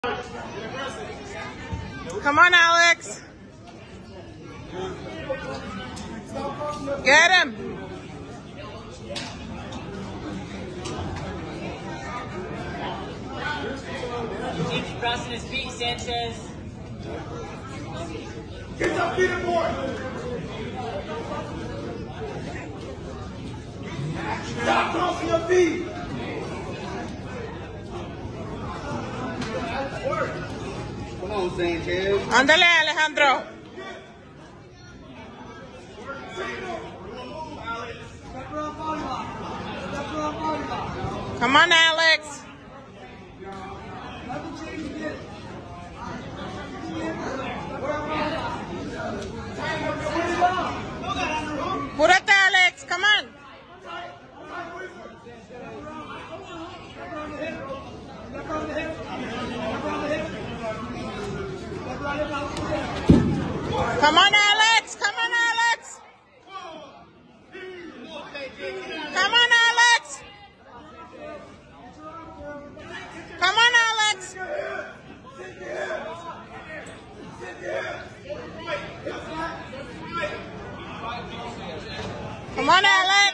Come on, Alex. Get him. Keeps crossing his feet, Sanchez. Get your feet in, boy. Stop crossing your feet. Come on, Sanchez. Ándale, Alejandro. Come on, Alex. Púrate, Alex. Come on. Come on, Alex. Come on, Alex. Come on, Alex. Come on, Alex. Come on, Alex.